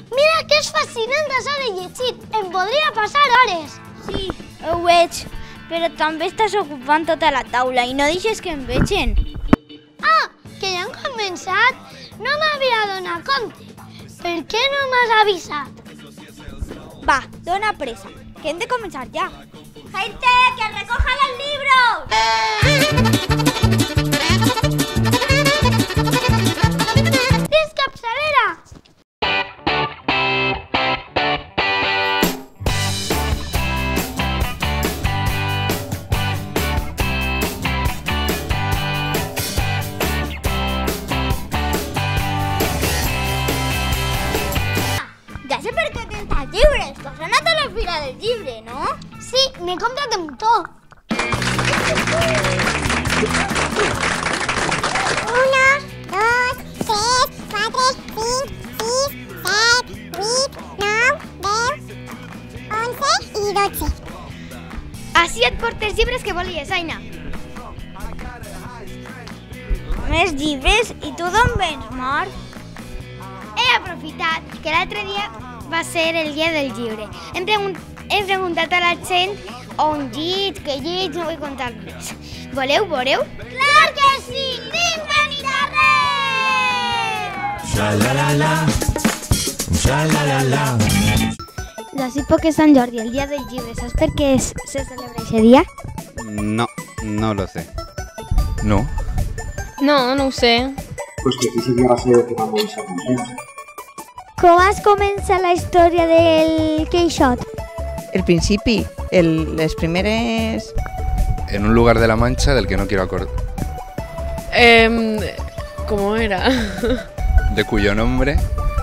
Mira que és fascinant això de llegir. Em podria passar hores. Sí, ho veig, però també estàs ocupant tota la taula i no deixes que em vegin. Ah, que ja han començat? No m'havia donat compte. Per què no m'has avisat? Va, dona pressa, que hem de començar ja. ¡Gente, que recoja los libros! ¡És capçalera! Ja sé per què tens els llibres, que has anat a la fira del llibre, no? Sí, m'he comprat un to. 1, 2, 3, 4, 5, 6, 7, 8, 9, 10, 11 i 12. Així et portes llibres que volies, Aina. Més llibres? I tu d'on vens, Marc? He aprofitat que l'altre dia va ser el dia del llibre. He preguntat a la gent on llits, què llits, no vull contar res. Voleu? Clar que sí! Bienvenit a res! Xa-la-la-la, xa-la-la-la. D'ací poc és Sant Jordi, el dia del llibre. Saps per què se celebra aquest dia? No, no lo sé. No. No, no ho sé. Pues que aquí sería la sede que vamos a conocer. Com es comença la història del Quixot? El principi, les primeres... En un lugar de la Mancha del que no quiero acordar. ¿Cómo era? De cuyo nombre...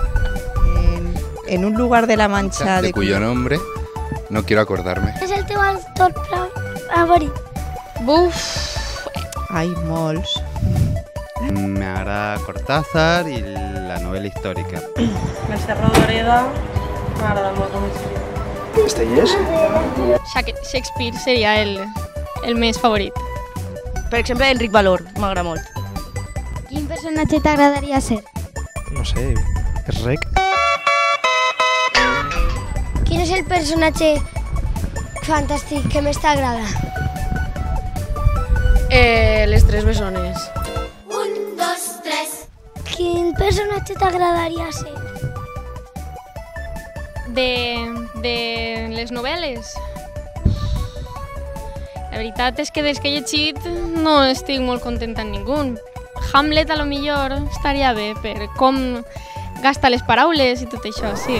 En un lugar de la Mancha... De cuyo nombre no quiero acordarme. És el teu autor favorit? Buf. Hay molts. Me agrada Cortázar y la novela histórica. Mercè Rodoreda m'agrada molt com a escriu. Estellers? Shakespeare seria el més favorit. Per exemple, Enric Valor, m'agrada molt. Quin personatge t'agradaria ser? No sé, és Rec. Quin és el personatge fantàstic que més t'agrada? Les tres bessones. Quin personatge t'agradaria ser? De les novel·les. La veritat és que des que he llegit no estic molt contenta amb ningú. Hamlet a lo millor estaria bé per com gasta les paraules i tot això, sí.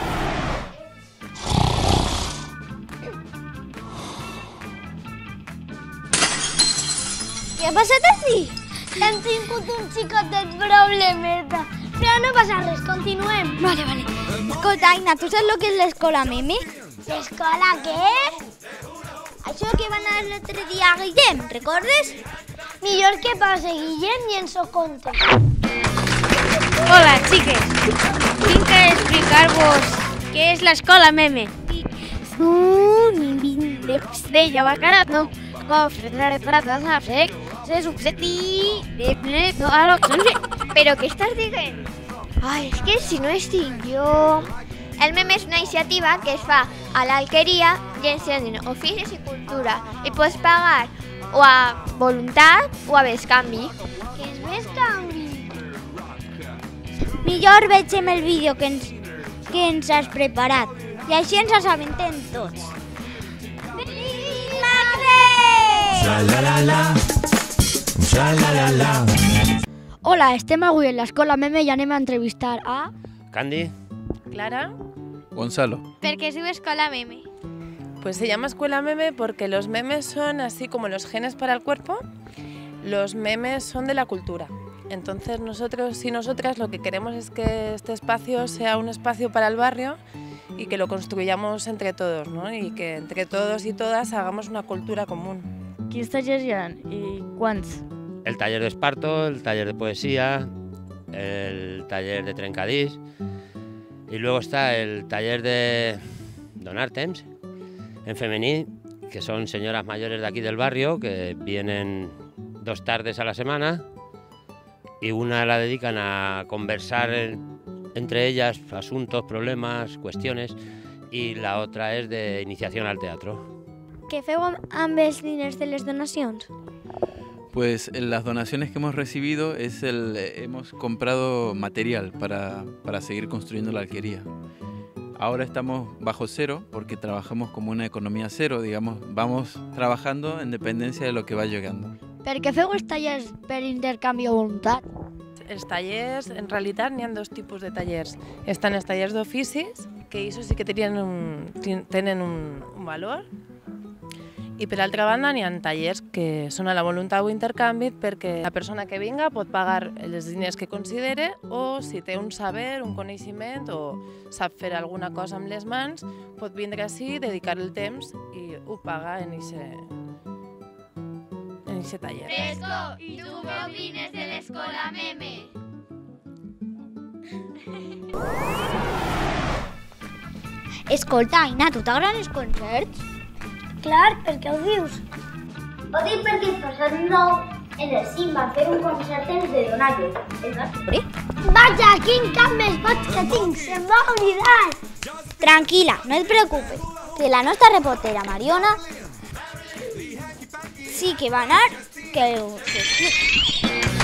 Què ha passat així? Hem tingut un xicotet problemeta. Però no passa res, continuem. Vale. Escolta, Aina, tu saps el que és l'escola meme? L'escola què? Això que van anar l'altre dia a Guillem, recordes? Millor que passe Guillem i ens ho conte. Hola, xiques. Tinc que explicar-vos què és l'escola meme. Deia bacarat, no? Però què estàs dient? Ai, és que si no estic jo... El meme és una iniciativa que es fa a l'Alqueria i ensenyen oficis i cultura. I pots pagar o a voluntat o a bescanvi. Què és bescanvi? Millor vegem el vídeo que ens has preparat i així ens assabentem tots. Xa-la-la-la, xa-la-la-la. Hola, estem avui en l'escola meme i anem a entrevistar a... Candy. Clara. Gonzalo. ¿Por qué su escuela meme? Pues se llama escuela meme porque los memes son así como los genes para el cuerpo, los memes son de la cultura. Entonces nosotros y nosotras lo que queremos es que este espacio sea un espacio para el barrio y que lo construyamos entre todos, ¿no? Y que entre todos y todas hagamos una cultura común. Quins tallers hi ha i quants? El taller d'Esparto, el taller de poesía, el taller de trencadís y luego está el taller de donar temps en femení, que son señoras mayores de aquí del barrio que vienen 2 tardes a la semana y una la dedican a conversar entre ellas asuntos, problemas, cuestiones, i la otra és d'iniciació al teatro. Què feu amb els diners de les donacions? Pues las donaciones que hemos recibido hemos comprado material para seguir construyendo la alquería. Ahora estamos bajo cero porque trabajamos como una economía cero, digamos, vamos trabajando en dependencia de lo que va llegando. Per què feu els tallers per intercanvi o voluntat? Els tallers, en realitat, n'hi ha dos tipus de tallers. Estan els tallers d'oficis, que això sí que tenen un valor, i per altra banda n'hi ha tallers que són a la voluntat o intercanvi perquè la persona que vinga pot pagar els diners que considere o si té un saber, un coneixement o sap fer alguna cosa amb les mans, pot vindre ací, dedicar el temps i ho paga en aquest taller. Fresco, i tu què opines de l'escola Meme? Escolta, Aina, tu t'agraden els concerts? Clar, per què ho dius? Ho dic perquè el passat 9 en el CIM van fer un concert de Donayo, el nostre. Vaja, quin cap més boig que tinc, se'm va oblidar. Tranquil·la, no et preocupes, que la nostra reportera Mariona sí que va anar, que ho expliqui.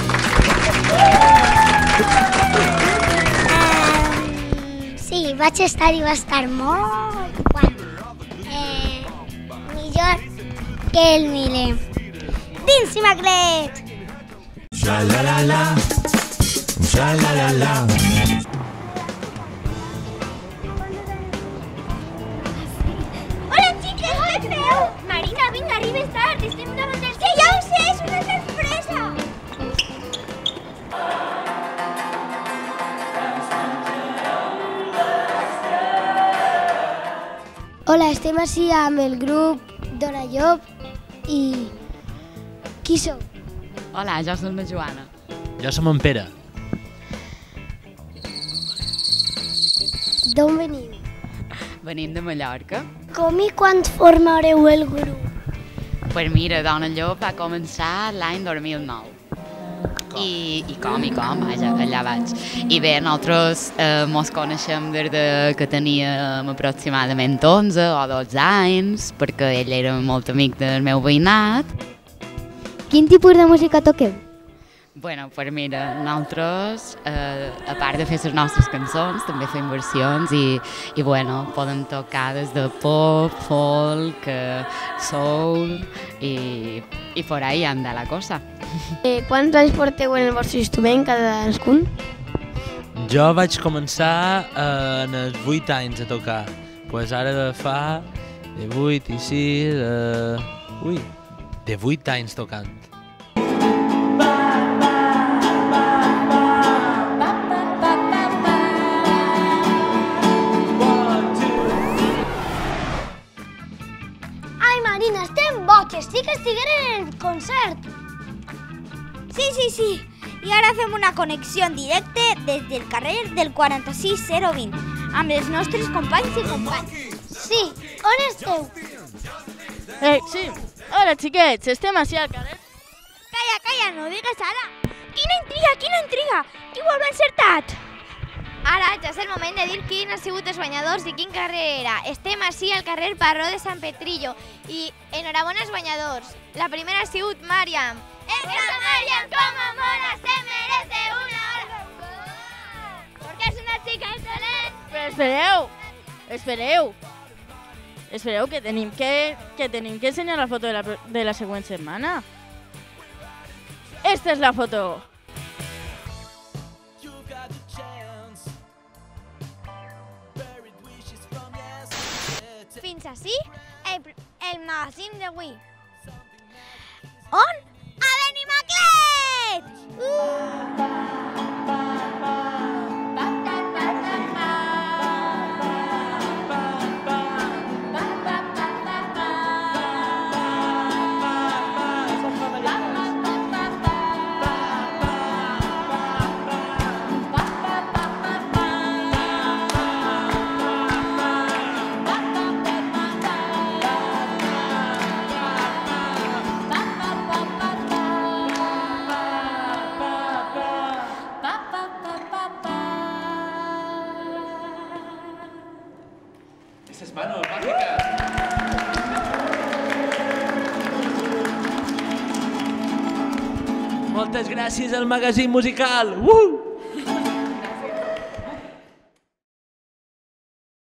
Sí, vaig estar i va estar molt guai. Millor que el Mile. Dins i Maclet! Xa-la-la-la, xa-la-la-la. Hola, xiques, què feu? Marina, vinga, arribes tard, estem davant del... Sí, ja ho sé, és una sorpresa! Hola, estem així amb el grup Dona Llop i... Qui sou? Hola, jo som la Joana. Jo som en Pere. D'on veniu? Venim de Mallorca. Com i quan formareu el grup? Pues mira, Dona Llop va començar l'any 2009. I com, vaja, allà vaig. I bé, nosaltres mos coneixem des que teníem aproximadament 11 o 12 anys, perquè ell era molt amic del meu veïnat. Quin tipus de música toqueu? Bueno, pues mira, nosaltres, a part de fer les nostres cançons, també fem versions i bueno, podem tocar des de pop, folk, soul i por ahí anda la cosa. Quants anys porteu en el vostre instrument cadascun? Jo vaig començar en els 8 anys a tocar. Pues ara fa de 8 i 6... de 8 anys tocant. Ai, Marina, estem boges, sí que estigueren en el concert. Sí. I ara fem una connexió en directe des del carrer del 46020 amb els nostres companys i companyes. Sí, on esteu? Sí. Hola, xiquets, estem així al carrer. Calla, no digues ara. Quina intriga! Qui ho haurà encertat? Ara ja és el moment de dir quin ha sigut els guanyadors i quin carrer era. Estem així al carrer Parró de Sant Petrillo i enhorabona als guanyadors. La primera ha sigut Màriam. ¡Esta Mariam como mona se merece una hora! Porque es una chica excelente. Però espereu que tenim que ensenyar la foto de la següent setmana. Esta és la foto. Fins així el magazín d'avui. On? A Benimaclet! Esas manos mágicas. Moltes gràcies al magazín musical.